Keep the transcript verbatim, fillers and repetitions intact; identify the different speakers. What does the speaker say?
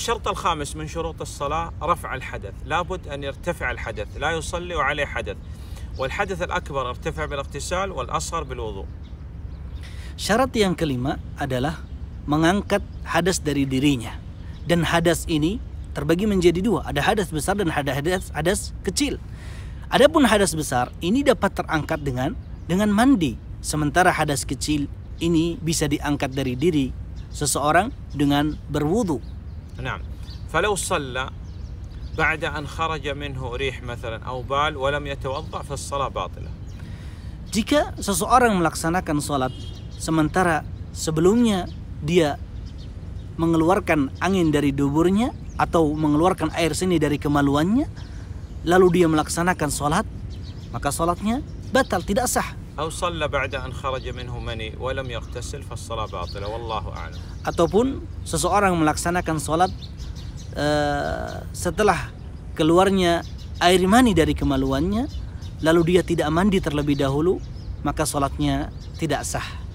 Speaker 1: الشرط الخامس من شروط الصلاة رفع الحدث، لابد أن يرتفع الحدث، لا يصلي وعليه حدث، والحدث الأكبر ارتفع بالاغتسال والأصغر بالوضوء.
Speaker 2: Syarat yang kelima adalah mengangkat hadas dari dirinya. Dan hadas ini terbagi menjadi dua, ada hadas besar dan ada hadas hadas kecil. Adapun hadas besar ini dapat terangkat dengan dengan mandi, sementara hadas kecil ini bisa diangkat dari diri seseorang dengan berwudu.
Speaker 1: نعم. فلو صلى بعد أن خرج منه ريح مثلا أو بال ولم يتوضأ فالصلاة باطلة.
Speaker 2: Jika seseorang melaksanakan sholat sementara sebelumnya dia mengeluarkan angin dari duburnya atau mengeluarkan air seni dari kemaluannya, lalu dia melaksanakan sholat, maka sholatnya batal, tidak sah.
Speaker 1: أو صلى بعد أن خرج منه مني ولم يغتسل فالصلاة باطلة والله أعلم.
Speaker 2: Ataupun seseorang melaksanakan sholat uh, setelah keluarnya air mani dari kemaluannya, lalu dia tidak mandi terlebih dahulu, maka sholatnya tidak sah.